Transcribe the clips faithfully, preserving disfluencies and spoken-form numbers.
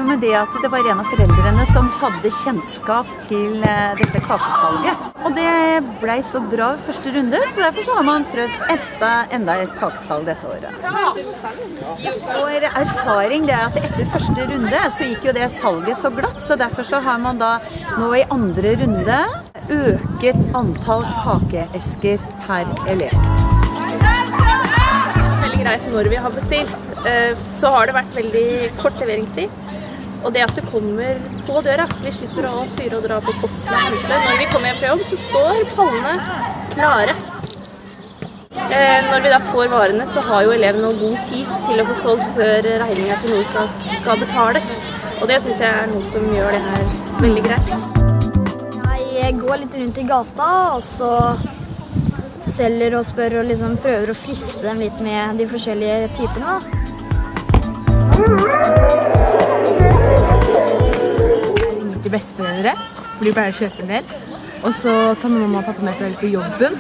med det at det var en av foreldrene som hadde kjennskap til dette kakesalget. Og det ble så bra i første runde, så derfor så har man prøvd enda, enda et kakesalg dette året. Og erfaring det er at etter første runde så gikk jo det salget så glatt, så derfor så har man da nå i andre runde øket antall kakeesker per elev. Veldig greit når vi har bestilt, så har det vært veldig kort leveringstid. Og det at det kommer på døra, vi slipper å styre og dra på posten og hente. Når vi kommer hjem fra jobb, så står pallene klare. Når vi da får varene, så har jo elevene god tid til å få solgt før regningen til noe skal, skal betales. Og det synes jeg er noe som gjør det her veldig greit. Jeg går litt rundt i gata, og så selger og spør og liksom prøver å friste dem litt med de forskjellige typene. Jeg ringer til besteforeldre, for de pleier å kjøpe en del. Og så tar mamma og pappa med seg litt på jobben.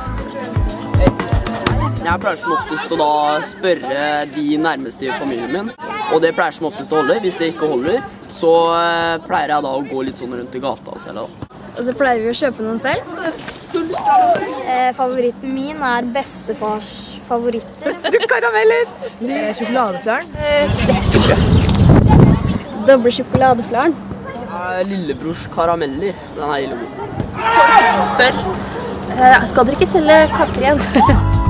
Jeg pleier som oftest å da spørre de nærmeste i familien min. Og det pleier som oftest å holde. Hvis det ikke holder, så pleier jeg da å gå litt sånn rundt i gata selv da. Og så pleier vi å kjøpe noen selv. Eh, favoritten min er bestefars favoritter. Karameller! Sjokoladeflaren. Doble sjokoladeflaren. Lillebrors karameller. Den er ille god. Spør, skal dere ikke selge kaker igjen?